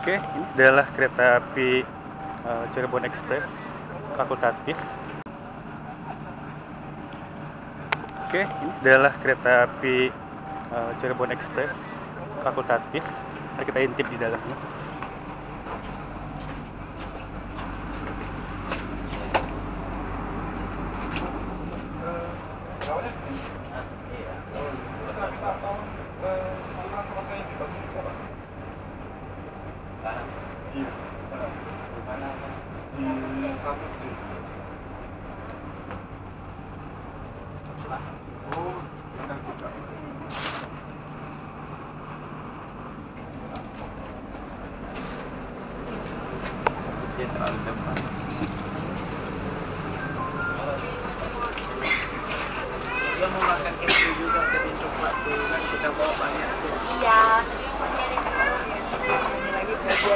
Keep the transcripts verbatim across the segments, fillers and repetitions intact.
Oke, ini adalah kereta api uh, Cirebon Ekspress fakultatif. Oke, ini adalah kereta api uh, Cirebon Ekspress fakultatif. Mari kita intip di dalamnya. Dia terlalu depan. Dia mau makan keju juga, jadi coklat tuh kan kita bawa banyak tuh. Iya. Ini lagi kerja.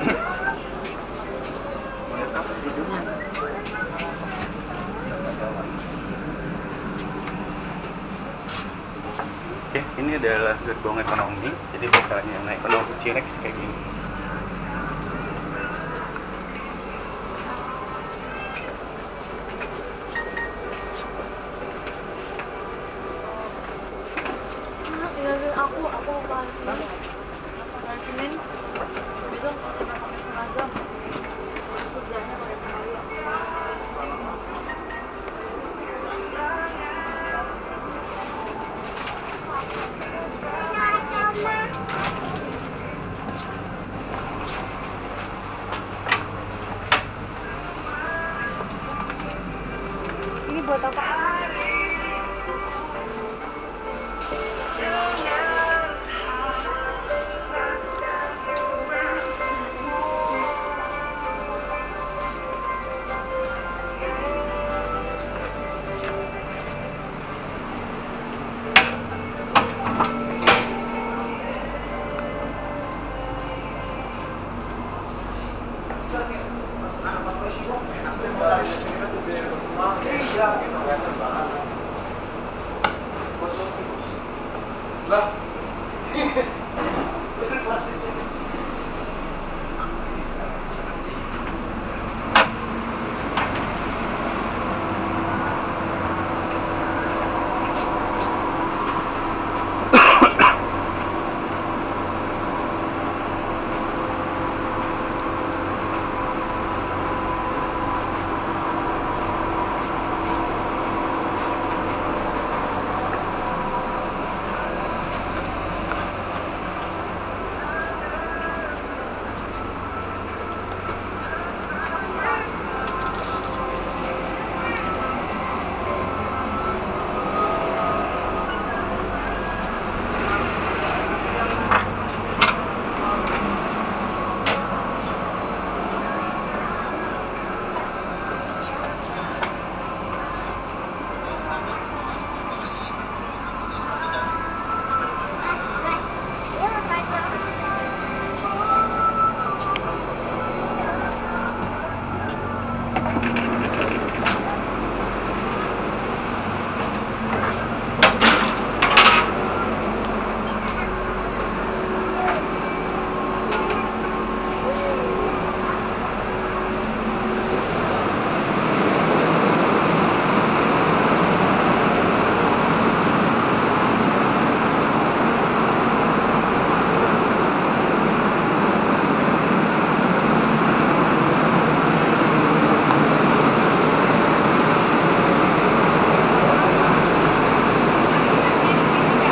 Boleh takut hidungnya. Oke, ini adalah gerbong ekonomi. Jadi bukannya naik ekonomi Cirex kayak gini. Aku, aku bantuin bantuin besok kita pakai seragam kerjanya pakai kebaya. Ini buat apa? Lah.